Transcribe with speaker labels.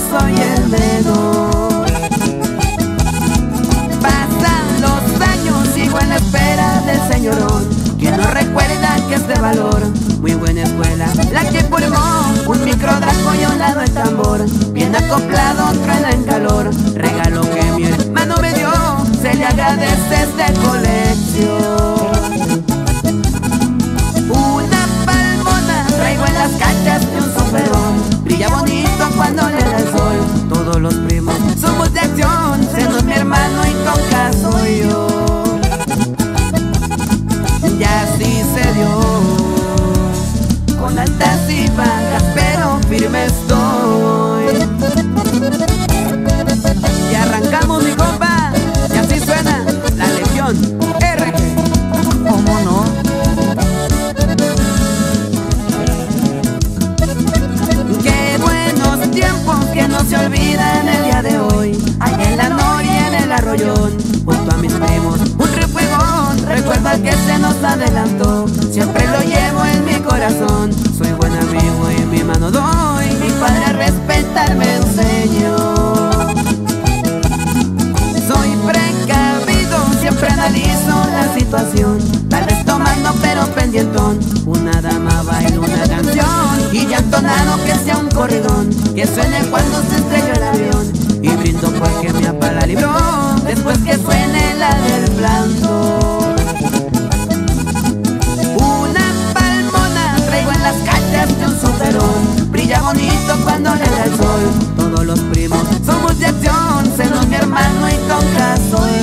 Speaker 1: soy el menor. Pasan los años, sigo en la espera del señorón, que no recuerda que es de valor. Muy buena escuela la que formó, un microdraco y a un lado el tambor. Bien acoplado, truena en calor. Regalo que mi hermano me dio, se le agradece de colección. Una palmona traigo en las cachas de un soferón, brilla bonito cuando le da el sol. Todos los primos somos de acción, Seno es mi hermano y Conca soy yo. Y así se dio, con altas y bajas, pero firme estoy. Y arrancamos, mi compa, y así suena la Legión RG. ¿Cómo no? Qué buenos tiempos que no se olvidan el día de hoy. Allá en la Noria, en el Arroyón, junto a mis primos, un refuegón. Recuerdo al que se nos adelantó, siempre lo llevo en mi corazón. Soy buen amigo y mi mano doy, mi padre a respetar me enseñó. Soy precavido, siempre analizo la situación, tal vez tomando pero pendientón. Una dama baila una canción y ya entonado que sea un corridón, que suene cuando se estrelló el avión. Y brindo porque mi papá la libró, después que suene la del blando. Las cachas de un soferón, brilla bonito cuando le da el sol. Todos los primos somos de acción, Seno es mi hermano y Conca soy